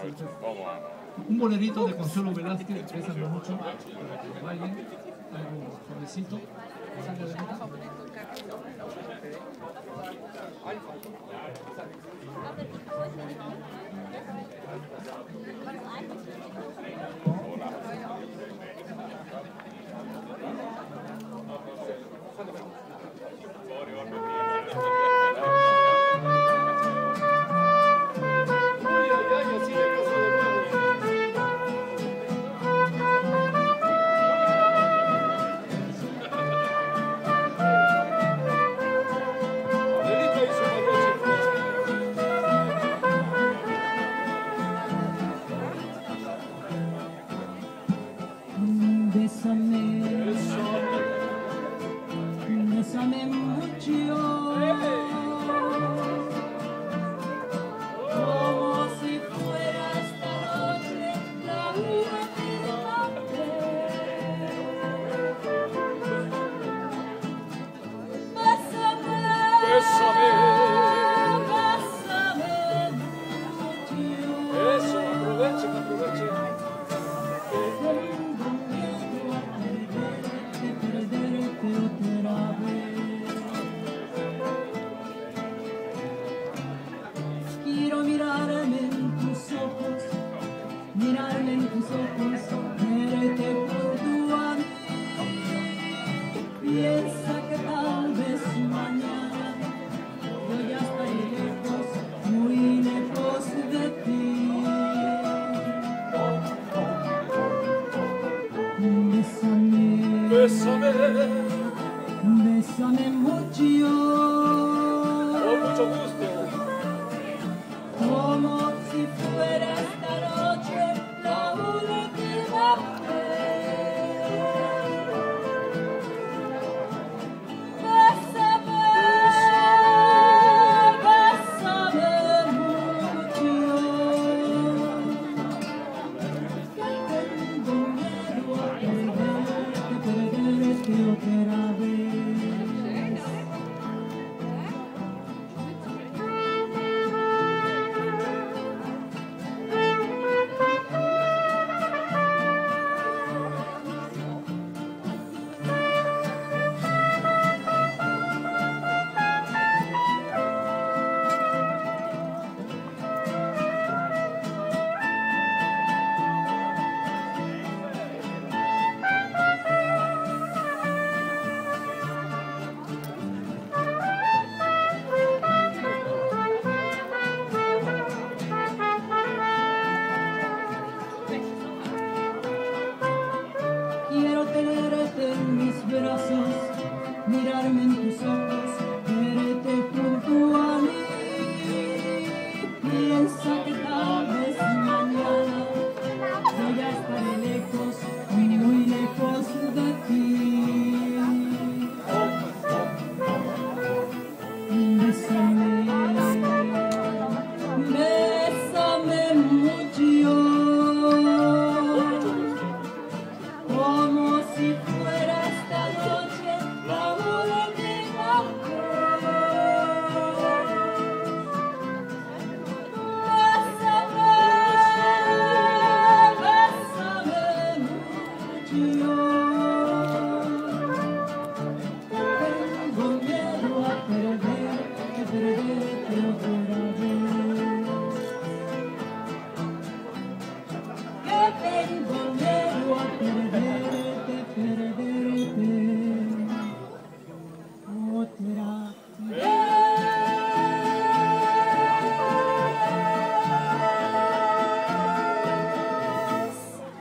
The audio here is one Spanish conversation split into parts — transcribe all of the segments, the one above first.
Entonces, un bolerito de Consuelo Velázquez, bésame mucho, para que bailen, algo suavecito. Bésame mucho, como si fuera esta noche la última vez. Bésame, bésame, bésame mucho. Eso, aprovechen, aprovechen. Quiero mirarme en tus ojos, mirarme en tus ojos, verte junto a mí. Piensa que tal vez mañana yo ya estaré lejos, muy lejos de ti. Bésame, bésame, bésame mucho. Con mucho gusto. Como si fuera esta noche la última vez. Bésame, bésame mucho. Que tengo miedo a perderte otra vez. Quiero tenerte en mis brazos, mirarme en tus ojos, verte junto a mí. Piensa que tal vez mañana yo ya estaré lejos, muy lejos de ti. Bésame, bésame mucho. Como si fuera esta noche la última vez. Bésame, bésame mucho. Tengo miedo a perderte otra vez. Que tengo miedo a perderte otra vez.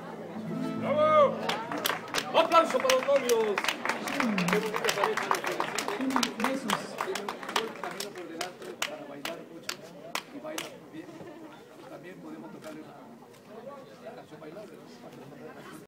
¡Bravo! ¡Aplauso para los novios! ¡Qué bonita pareja!